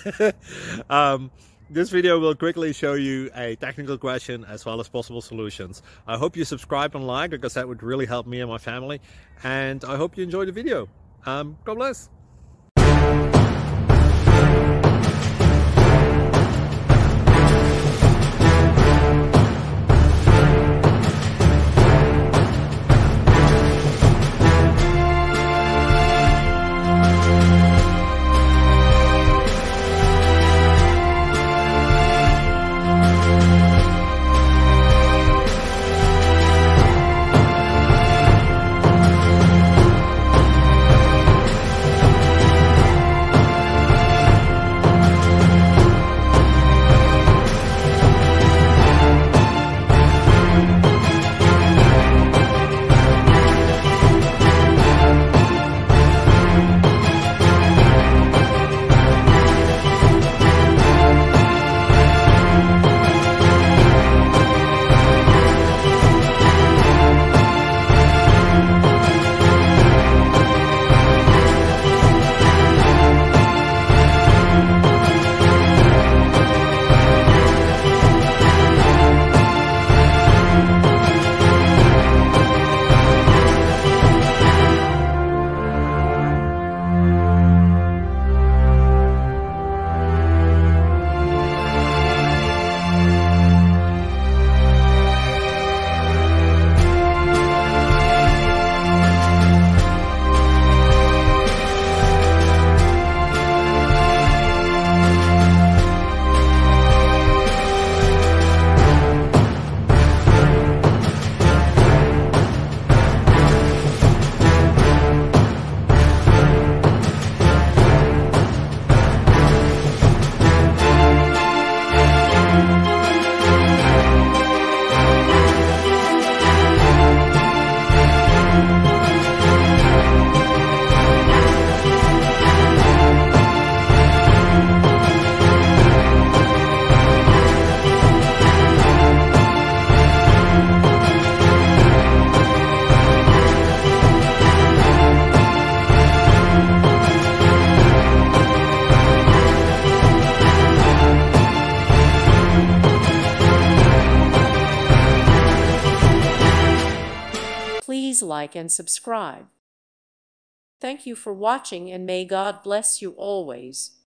This video will quickly show you a technical question as well as possible solutions. I hope you subscribe and like, because that would really help me and my family. And I hope you enjoy the video. God bless. Please like and subscribe. Thank you for watching, and may God bless you always.